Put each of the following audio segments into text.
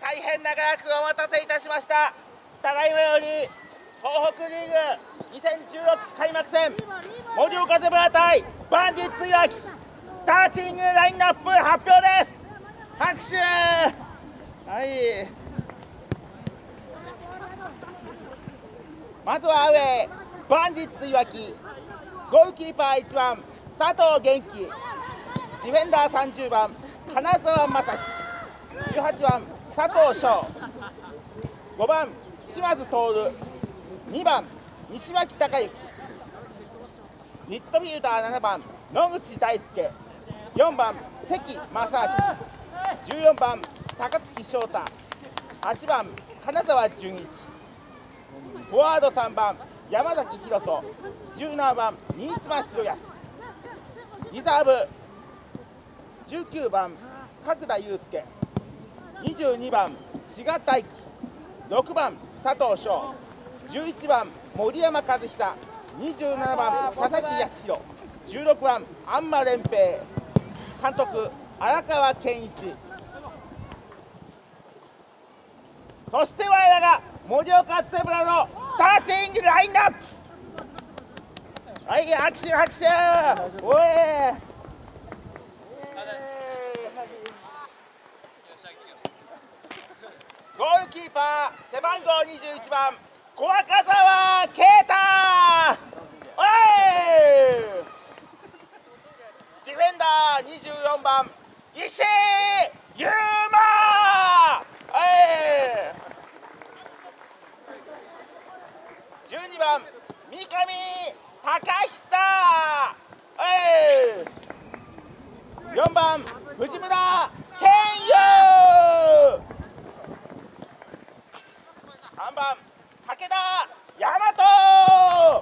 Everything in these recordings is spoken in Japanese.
大変長らくお待たせいたしました。ただいまより東北リーグ2016開幕戦、盛岡ゼブラ対バンディッツいわき、スターティングラインナップ発表です。拍手。はい、まずはアウェーバンディッツいわき、ゴールキーパー1番佐藤元気、ディフェンダー30番金沢正史、18番佐藤翔、5番島津徹、2番西脇隆之、ミッドフィルダー7番野口大輔、4番関正明、14番高槻翔太、8番金沢純一、フォワード3番山崎宏斗、17番新妻博康、リザーブ19番角田祐介、22番志賀大輝、6番佐藤翔、11番森山和久、27番佐々木康弘、16番安間廉平、監督荒川健一。そして我らが盛岡ゼブラのスターティングラインナップ。はい、拍手拍手。おい、ゴールキーパー背番号21番小赤澤啓太、おい、ディフェンダー24番石井優馬、おい、12番三上貴久、おい、4番藤村健佑、3番武田大和、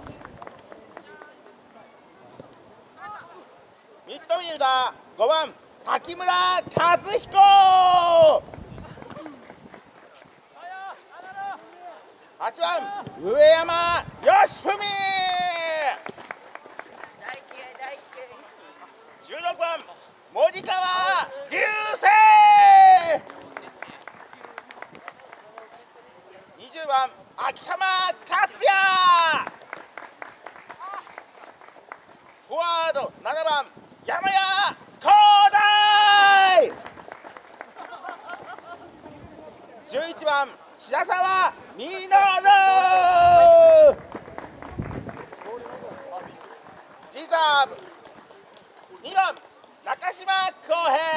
ミッドフィルダー5番滝村和彦、8番上山義文、16番森川流星、20番秋浜克也、フォワード7番山谷光大、11番白沢実、リザーブ2番中島浩平、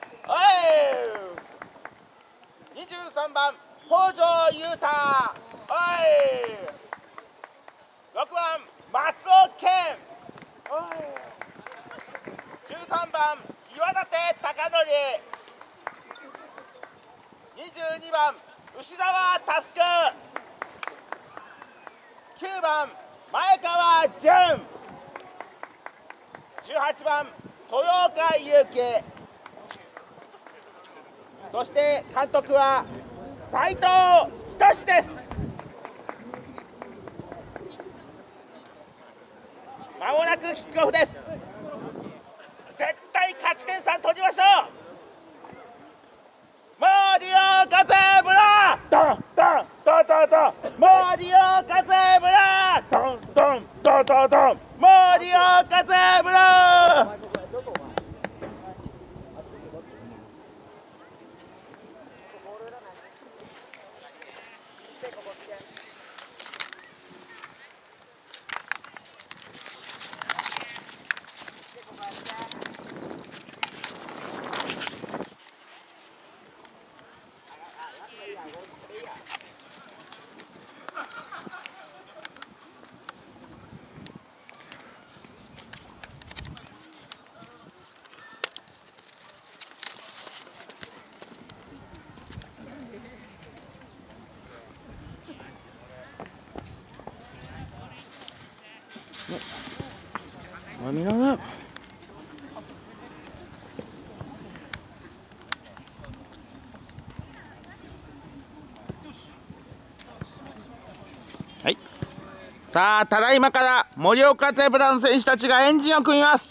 おい、23番北条裕太、おい、6番松尾健、おい、13番岩立貴則、22番牛澤佑、9番前川潤、18番豊岡裕樹、そして監督は斉藤仁です。まもなくキックオフです。絶対勝ち点3取りましょう。盛岡ゼブラドンドンドンドンドン、盛岡ゼブラドンドンドンドンドン、盛岡ゼブラ。見ながらはい、さあただいまから盛岡ゼブラの選手たちがエンジンを組みます。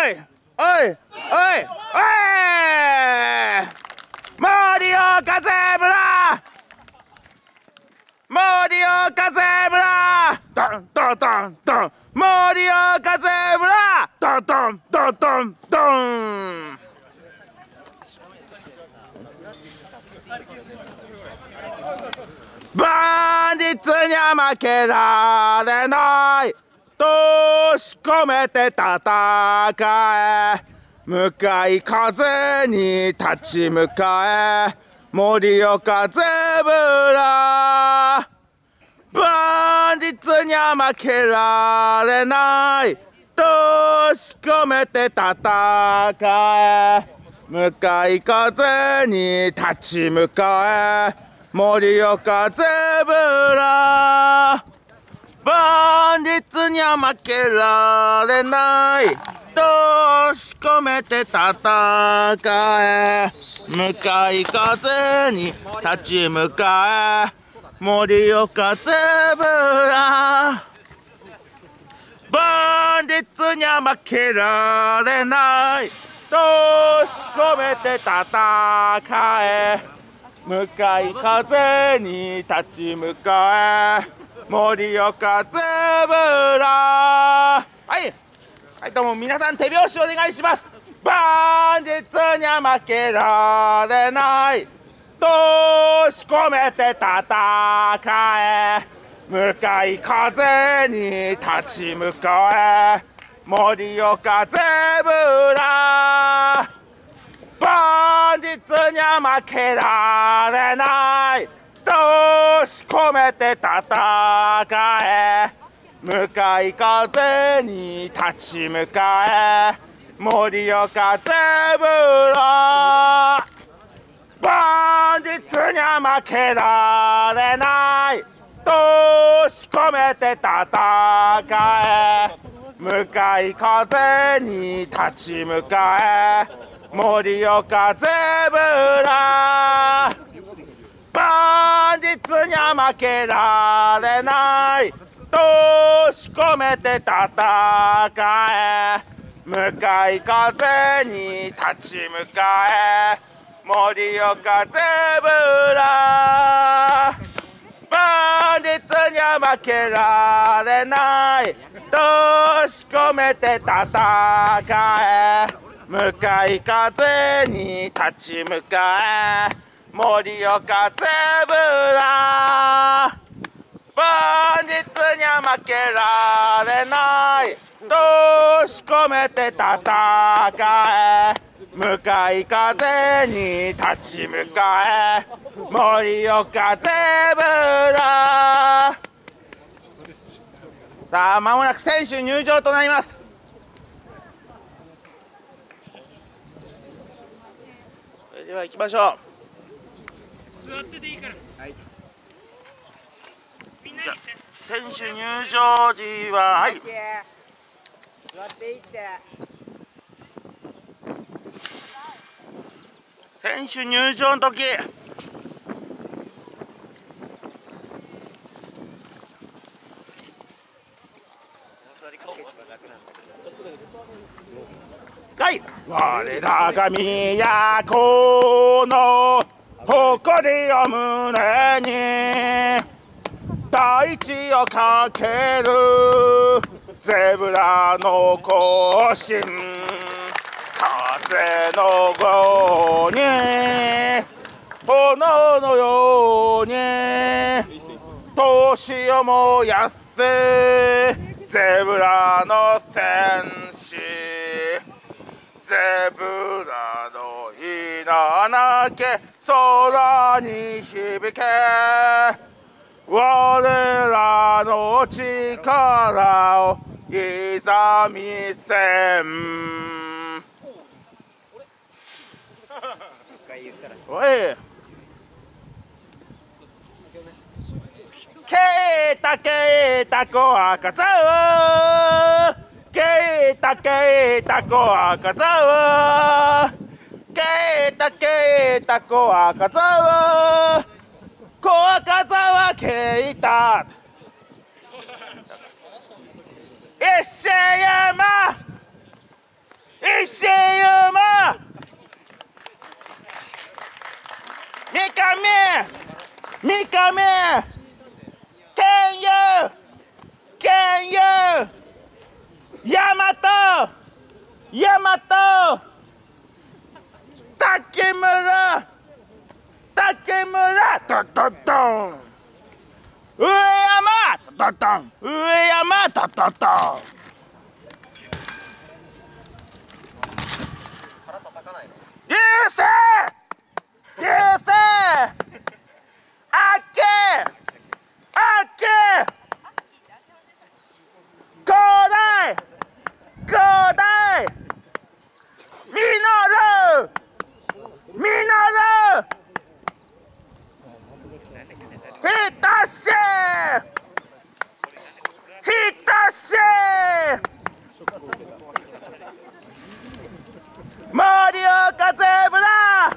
いおいおい森岡ゼブラ森岡ゼブラドンドンドンドン森岡ゼブラドンドンドンドンドンバンディッツには負けられないとし込めて戦え向かい風に立ち向かえ森岡ゼブラバンディッツには負けられないとし込めて戦え向かい風に立ち向かえ森岡ゼブラバンディッツには負けられないとし込めて戦え向かい風に立ち向かえ森岡ゼブラバンディッツには負けられないとし込めて戦え向かい風に立ち向かえ森岡ゼブラはいどうも皆さん手拍子お願いしますバンディッツには負けられないとし込めて戦え向かい風に立ち向かえ森岡ゼブラバンディッツには負けられないとし込めて戦え向かい風に立ち向かえ森岡ゼブラバンディッツには負けられないとし込めて戦え向かい風に立ち向かえ森岡ゼブラバンディッツには負けられないとし込めて戦え向かい風に立ち向かえ森岡ゼブラバンディッツには負けられないとし込めて戦え向かい風に立ち向かえ森岡ゼブラバンディッツには負けられないとし込めて戦え向かい風に立ち向かえ森岡ゼブラさあ間もなく選手入場となりますそれでは行きましょう座ってていいからはいみんなに選手入場時ははい座っていって選手入場の時はい我らが都の誇りを胸に大地をかけるゼブラの行進風のように炎のように闘志を燃やせゼブラの戦士ゼブラの稲なけ空に響け我らの力をいざ見せんおいケータケータコアカザウケータケータコアカザウケータケータコアカザウコアカザワケータ石山石山三上ケンユヤマト竹村トントントン上山トントン上山トントントン流星あっけ広大実るひたし盛岡ゼブラ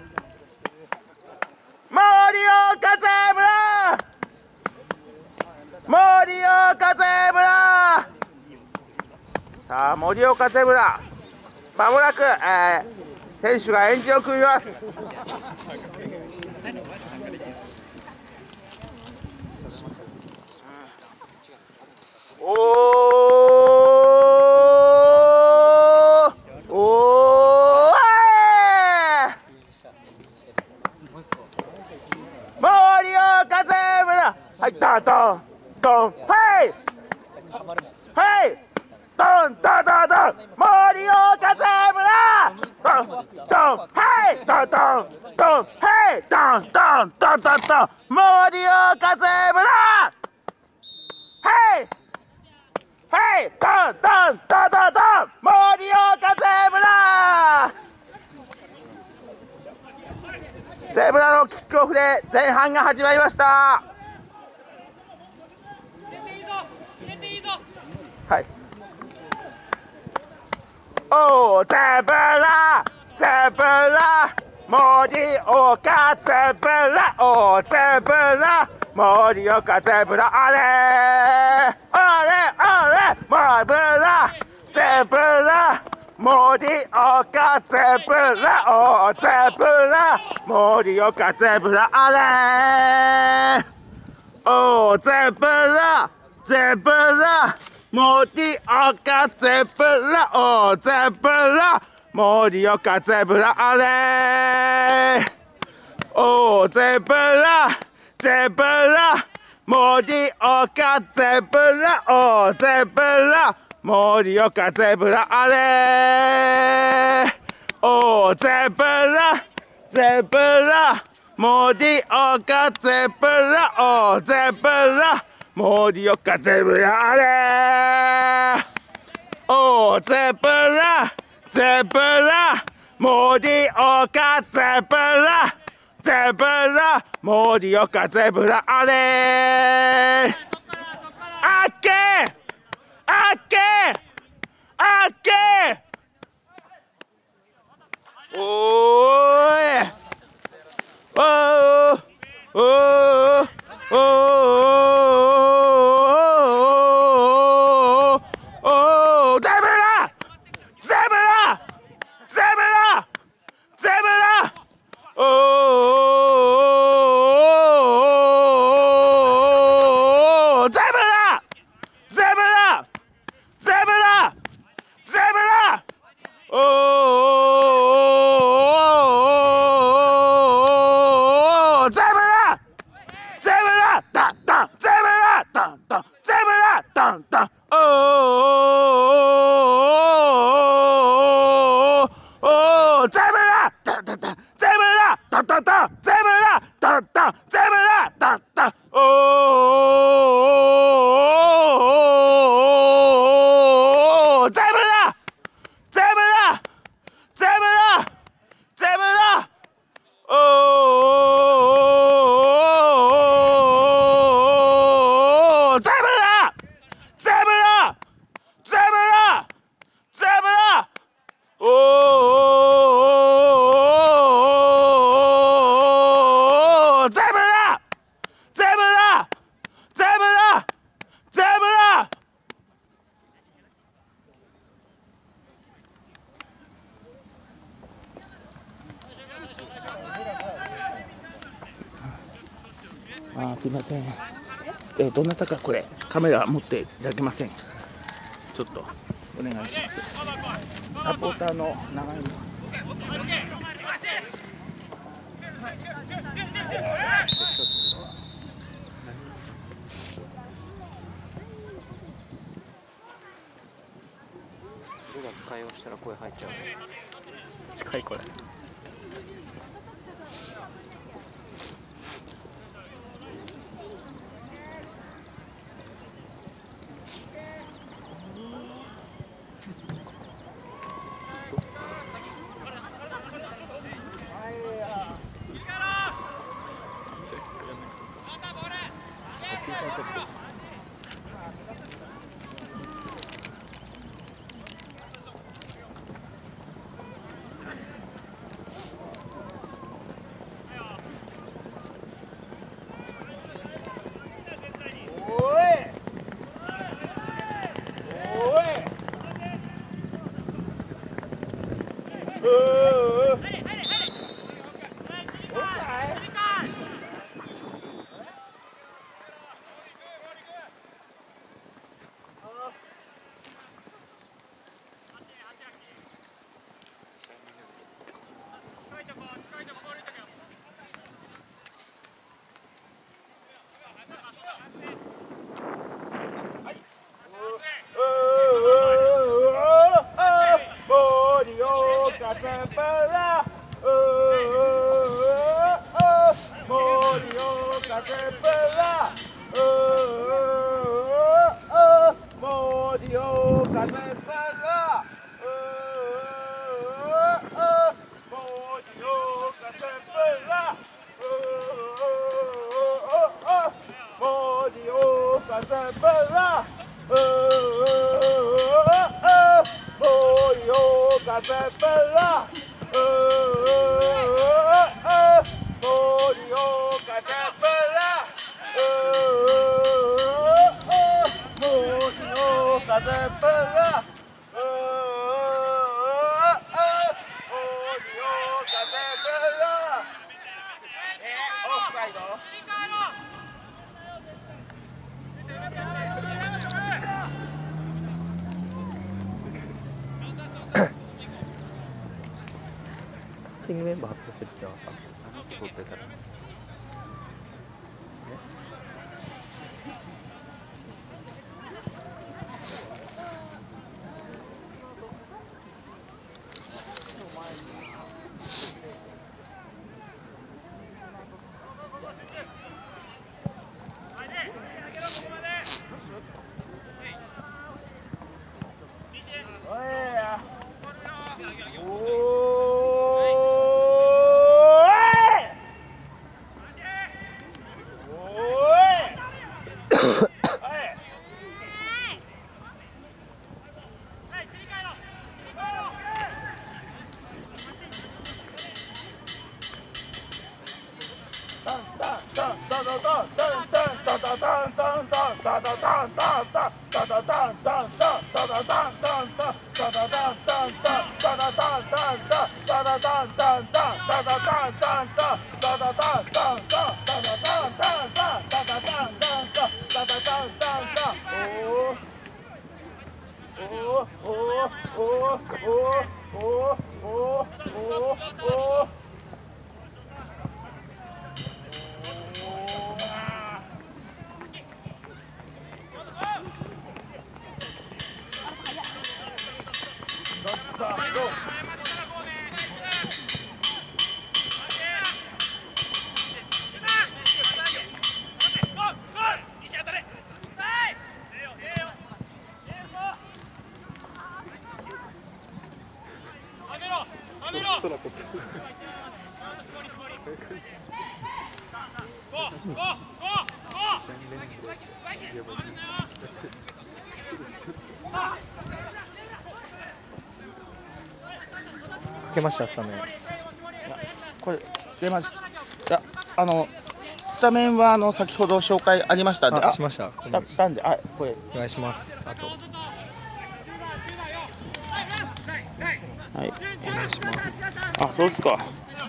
さあ盛岡ゼブラまもなく、選手がエンジンを組みますはい、ドンドンドン、はいはいドンドンドンドン、盛岡ゼブラドンドン、はいドンドンドン、はいドンドンドンドンドン、盛岡ゼブラはいはいドンドンドンドンドン、盛岡ゼブラゼブラのキックオフで前半が始まりました。はい。おー、ゼブラ、盛岡ゼブラ、おー、ゼブラ、盛岡ゼブラ、あれ、モブラ、ゼブラ、盛岡ゼブラ、おー、ゼブラ、盛岡ゼブラ、あれ、おー、ゼブラ、ゼブラ、盛岡ゼブラ、おー、ゼブラ、盛岡ゼブラ、あれ、おー、ゼブラ、ゼブラ、盛岡ゼブラ、おー、ゼブラ、盛岡ゼブラ、あれ、おー、ゼブラ、ゼブラ、盛岡ゼブラ、おー、ゼブラ、盛岡ゼブラ、あれ、おー、ゼブラ、ゼブラ、盛岡ゼブラ、ゼブラ、盛岡ゼブラ、あれ、あっけおーいおーおーおーゼブラおタンタンおーゼブラタンタンタンゼブラタンタンタンゼブラタンタンゼブラタンタンおーゼブラゼブラゼブラゼブラおーゼブラゼブラゼブラゼブラおーゼブラゼブラゼブラゼブラすいません。どなたかこれカメラ持っていただけませんか。ちょっとお願いします。サポーターの長いの。 俺ら会話したら声入っちゃう。 近いこれ。 スターティングメンバー発表するってなかった。何て撮ってたら。 撮ってる。 かけましたスタメン。 これ出ます。いやスタメンは先ほど紹介ありましたんで、 しました。 したんで、これお願いします。あとはいお願いします。 そうですか。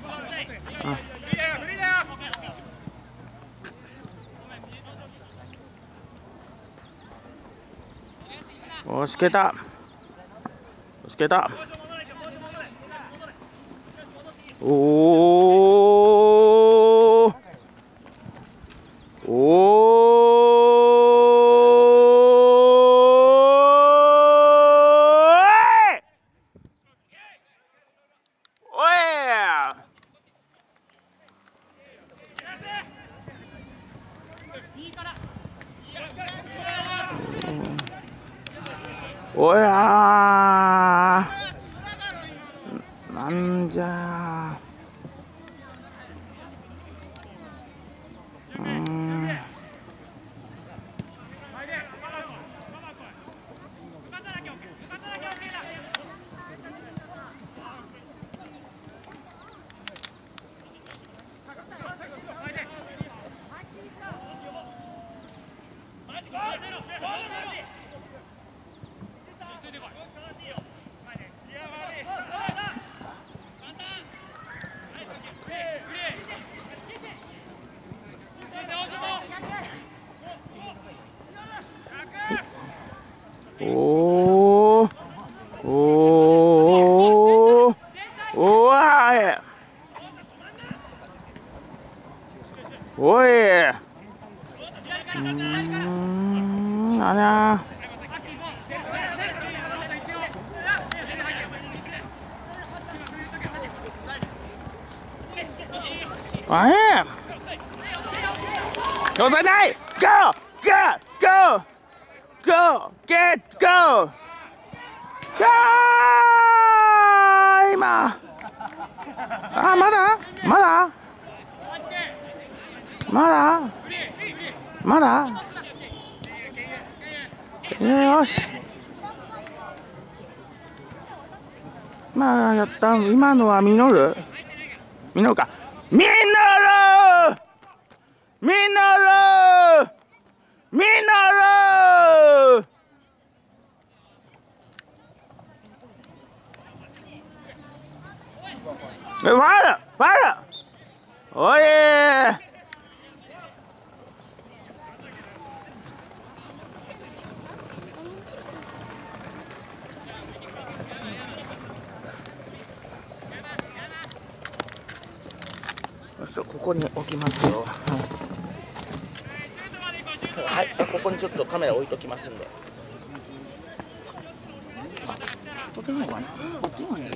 押しけた。押しけた。おお。おい。おい。おやー、なんじゃおおおおおわいおいあにゃあれよさない Go! Go! Go! Go! Get! Go! Go! 今まだまだまだまだよしやった今のは実るか実る実るファウルおいここに置きますよ。はい、ここにちょっとカメラ置いときますんで。こっちの方がね、こっちの方がね、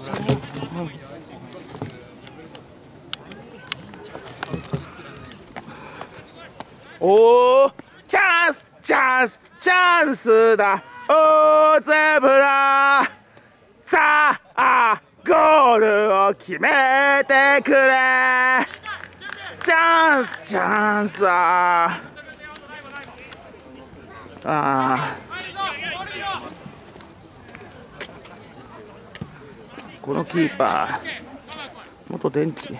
おー、チャンスだ、大ゼブラ。さあ、ゴールを決めてくれ。チャンスだ。このキーパー元電池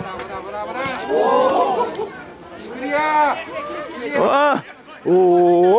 おお